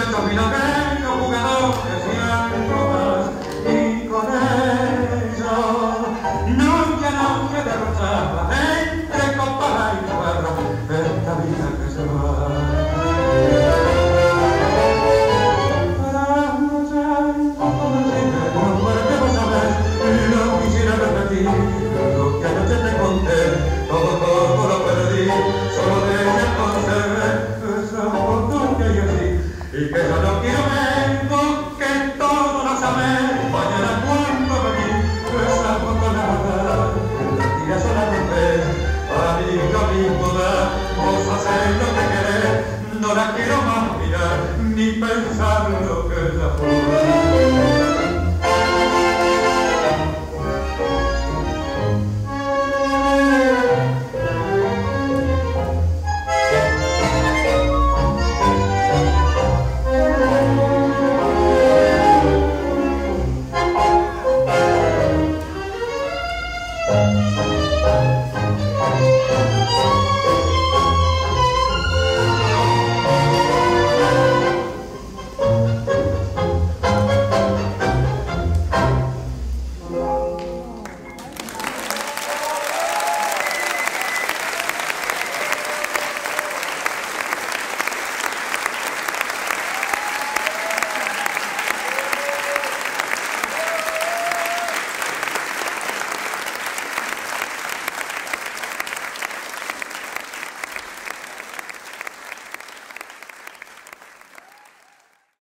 muchachos milagueños, jugadores y alcoholas, y con ellos noche a noche derrochaba entre copas y cuadros esta vida que se va. Para nochar como siempre, no porque vos sabés, no quisiera repetir lo que anoche te conté, todo lo perdí, solo de ella conservé esa foto que hay así, y que yo no quiero ver.